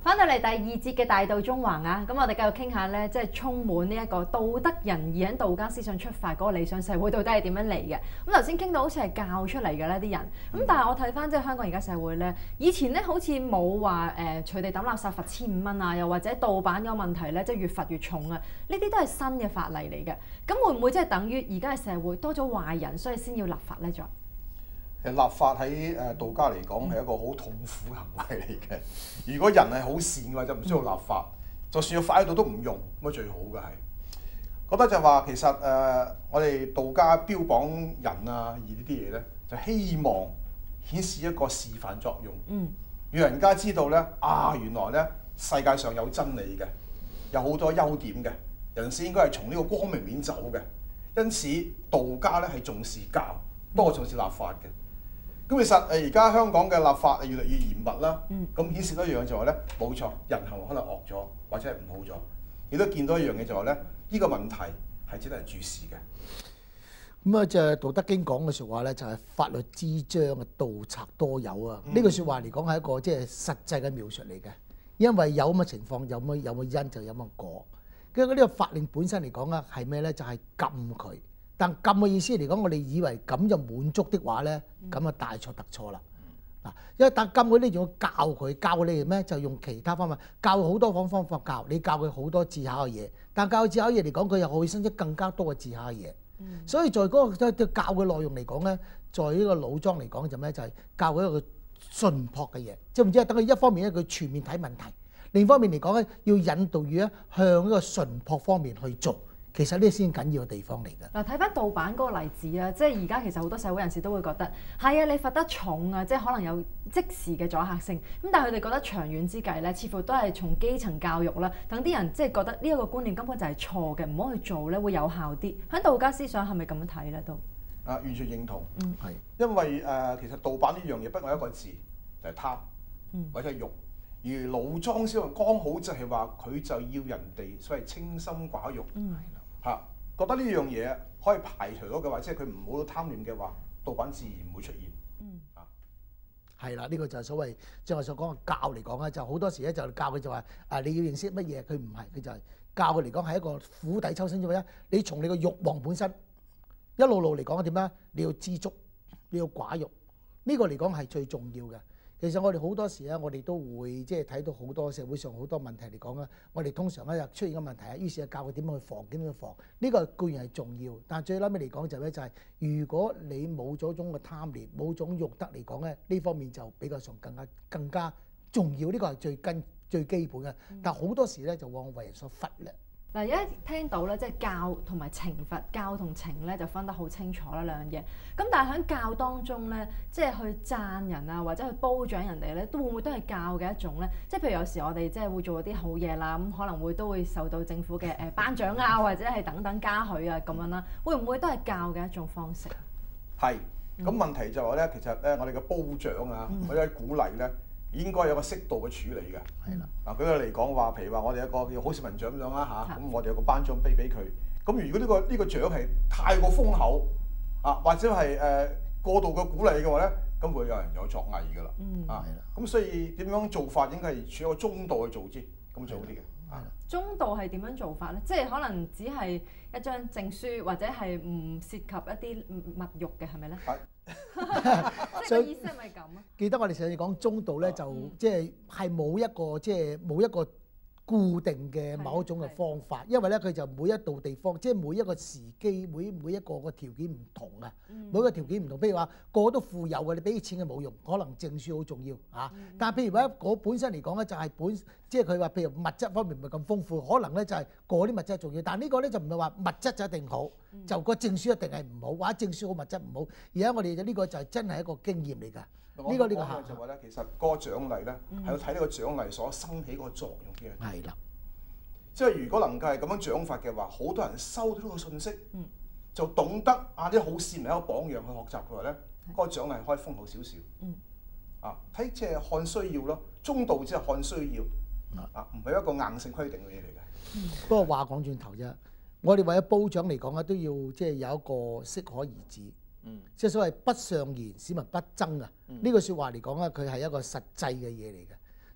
翻到嚟第二節嘅大道中橫啊，咁我哋繼續傾下咧，即係充滿呢一個道德仁義喺道家思想出發嗰個理想社會到底係點樣嚟嘅？咁頭先傾到好似係教出嚟嘅咧啲人，咁但係我睇翻即係香港而家社會咧，以前咧好似冇話隨地抌垃圾罰1500啊，又或者盜版嗰個問題咧，即係越罰越重啊，呢啲都係新嘅法例嚟嘅。咁會唔會即係等於而家嘅社會多咗壞人，所以先要立法咧？再立法喺道家嚟講係一個好痛苦行為嚟嘅。如果人係好善嘅話，就唔需要立法。就算要法喺度都唔用，咁最好嘅係覺得就話其實我哋道家標榜仁啊義呢啲嘢咧，就希望顯示一個示範作用，讓人家知道咧原來咧世界上有真理嘅，有好多優點嘅，人先應該係從呢個光明面走嘅。因此道家咧係重視教多過重視立法嘅。咁其實而家香港嘅立法越嚟越嚴密啦，咁顯示到一樣就係咧，冇錯，人行為可能惡咗或者係唔好咗，亦都見到一樣嘢就係咧，呢個問題係值得人注視嘅。 咁啊，就係《道德經》講嘅説話咧，就係法律之章啊，盜賊多有啊。呢句説話嚟講係一個即係實際嘅描述嚟嘅，因為有咁嘅情況，有乜因就有乜果。跟住呢個法令本身嚟講啊，係咩咧？就係禁佢。但禁嘅意思嚟講，我哋以為咁就滿足的話咧，咁啊大錯特錯啦！嗱，因為但禁佢你仲要教佢，教佢你咩？就用其他方法教佢好多方法教，你教佢好多技巧嘅嘢。但教佢技巧嘢嚟講，佢又可以生出更加多嘅技巧嘅嘢。所以在嗰個教嘅內容嚟講咧，在呢個老莊嚟講就咩？就係教佢一個純樸嘅嘢，即係唔知係等佢一方面咧佢全面睇問題，另一方面嚟講咧要引導於咧向呢個純樸方面去做。其實呢啲先緊要嘅地方嚟㗎。 嗱，睇翻盜版嗰個例子啊，即係而家其實好多社會人士都會覺得係啊，你罰得重啊，即係可能有即時嘅阻嚇性。咁但係佢哋覺得長遠之計咧，似乎都係從基層教育啦，等啲人即係覺得呢一個觀念根本就係錯嘅，唔好去做咧會有效啲。喺道家思想係咪咁樣睇咧？都完全認同。 係因為其實盜版呢樣嘢不過一個字就係貪，或者係欲。而老莊先生剛好就係話佢就要人哋所謂清心寡欲。覺得呢樣嘢可以排除咗嘅話，即係佢唔好貪戀嘅話，盜版自然唔會出現。 係啦，呢個就係所謂即係我所講嘅教嚟講咧，就好多時咧就教佢就話你要認識乜嘢，佢唔係，佢就係教佢嚟講係一個釜底抽薪啫嘛。你從你個慾望本身一路嚟講點咧？你要知足，你要寡欲，呢個嚟講係最重要嘅。其實我哋好多時咧，我哋都會即係睇到好多社會上好多問題嚟講咧，我哋通常咧出現嘅問題啊，於是就教佢點樣去防，點樣去防。呢個固然係重要，但係最撚尾嚟講就係就係如果你冇咗種嘅貪念，冇種慾得嚟講咧，呢方面就比較上更加重要。呢個係最基本嘅，但係好多時咧就往往為人所忽略。 嗱，而家聽到咧，即係教同埋懲罰，教同情咧就分得好清楚啦兩樣嘢。咁但係喺教當中咧，即係去讚人啊，或者去褒獎人哋咧，都會唔會都係教嘅一種咧？即係譬如有時我哋即係會做啲好嘢啦，咁可能都會受到政府嘅頒獎啊，或者係等等嘉許啊咁樣啦，會唔會都係教嘅一種方式？ 係。咁問題就係咧，其實咧我哋嘅褒獎啊，或者鼓勵咧，應該有個適度嘅處理嘅。 係啦。 舉個嚟講話，譬如話我哋一個叫好市民獎咁樣啦嚇，咁我哋有個頒獎俾佢。咁如果呢個獎係太過豐厚或者係過度嘅鼓勵嘅話咧，咁會有人有作偽㗎啦。咁所以點樣做法應該係處一個中度去做先，咁最好啲嘅。 中度係點樣做法咧？即係可能只係一張證書，或者係唔涉及一啲物慾嘅，係咪咧？即係個意思係咪咁啊？ 記得我哋上次講中度咧，就即係冇一個固定嘅某一種嘅方法，因為咧佢就每一度地方，即係每一個時機，每一個個條件唔同啊。每個條件唔同，譬如話個個都富有嘅，你俾啲錢佢冇用，可能證書好重要嚇。但係譬如話我本身嚟講咧，就係即係佢話譬如物質方面唔係咁豐富，可能咧就係嗰啲物質重要。但係呢個咧就唔係話物質就一定好，就個證書一定係唔好，或者證書好物質唔好。而家我哋呢個就真係一個經驗嚟㗎。呢個就話咧，其實嗰個獎勵咧係要睇呢個獎勵所生起嗰個作用嘅。 係啦， 即係如果能夠係咁樣獎法嘅話，好多人收到呢個信息，就懂得啲好市民一個榜樣去學習嘅話咧，嗰個獎勵可以豐厚少少。睇即係看需要咯，中度即係看需要，唔係一個硬性規定嘅嘢嚟嘅。 不過話講轉頭啫，我哋為咗褒獎嚟講咧，都要即係有一個適可而止。即係所謂不尚賢，市民不爭啊！呢句説話嚟講咧，佢係一個實際嘅嘢嚟嘅。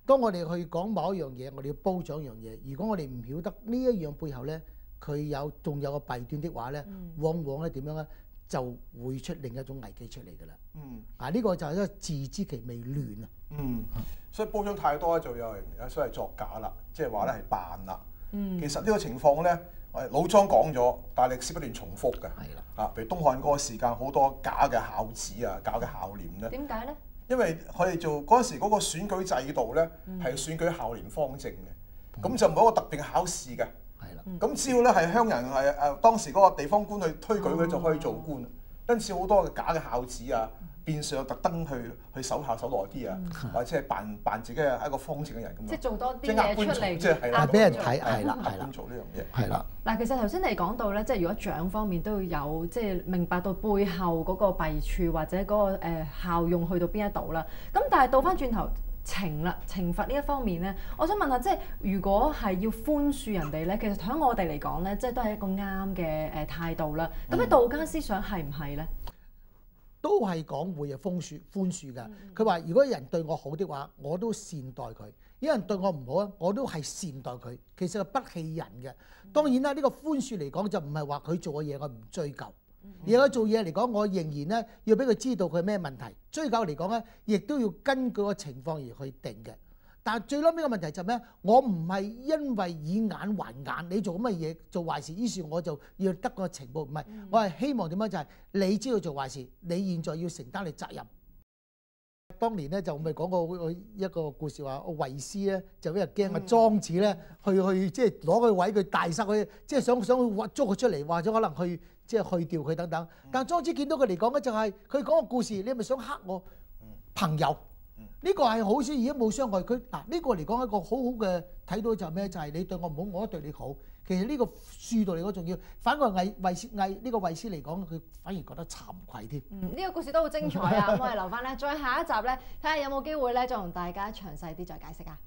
當我哋去講某一樣嘢，我哋要褒獎一樣嘢。如果我哋唔曉得呢一樣背後咧，佢仲有個弊端的話咧，往往咧點樣咧，就會出另一種危機出嚟㗎啦。呢個就係一個自知其未亂啊。 所以褒獎太多咧，就有人有所謂作假啦，即係話咧係扮啦。其實呢個情況咧，老莊講咗，但係歷史不斷重複嘅。 係啦。 譬如東漢嗰個時間好多假嘅孝子啊，假嘅孝廉咧。 點解咧？因為佢哋做嗰陣時嗰個選舉制度咧，係選舉孝廉方正嘅，咁就冇一個特定嘅考試嘅。 係啦。 咁只要咧係鄉人係當時嗰個地方官去推舉佢就可以做官。因此好多嘅假嘅孝子啊，變相特登去守孝守耐啲啊，或者係扮自己係一個方正嘅人咁樣。 即係做多啲嘢出嚟， 即係俾人睇，係啦，係啦， 做呢樣嘢。 係啦。 嗱，其實頭先你講到咧，即係如果獎方面都要有即係明白到背後嗰個弊處或者嗰個效用去到邊一度啦。咁但係倒翻轉頭懲罰呢一方面咧，我想問下，即係如果係要寬恕人哋咧，其實喺我哋嚟講咧，即係都係一個啱嘅態度啦。咁喺道家思想係唔係咧？ 都係講會有寬恕㗎。佢話：如果有人對我好的話，我都善待佢；有人對我唔好啊，我都係善待佢。其實係不棄人嘅。當然啦，呢個寬恕嚟講就唔係話佢做嘅嘢我唔追究，而佢做嘢嚟講，我仍然咧要俾佢知道佢咩問題。追究嚟講咧，亦都要根據個情況而去定嘅。但係最撚尾個問題就係咩？我唔係因為以眼還眼，你做咁嘅嘢做壞事，於是我就要得個情報。唔係，我係希望點樣就係你知道做壞事，你現在要承擔你責任。當年咧就咪講過一個故事話，衛斯咧就因為驚啊莊子咧去即係攞佢位佢大殺佢，即係想去捉佢出嚟，或者可能去即係去掉佢等等。但係莊子見到佢嚟講咧就係佢講個故事，你係咪想黑我朋友？呢個係好事，而家冇傷害佢。嗱，呢個嚟講一個好好嘅睇到就係咩？就係你對我唔好，我都對你好。其實呢個恕道嚟講重要，反過衛斯嚟講，佢反而覺得慚愧添。 呢個故事都好精彩啊！咁我哋留翻咧，再下一集咧，睇下有冇機會咧，再同大家詳細啲再解釋啊。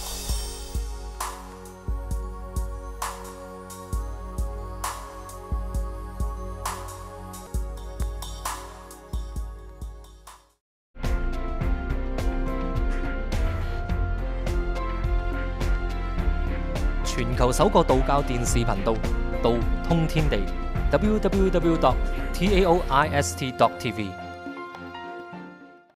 全球首個道教電視頻道，道通天地 www.taoist.tv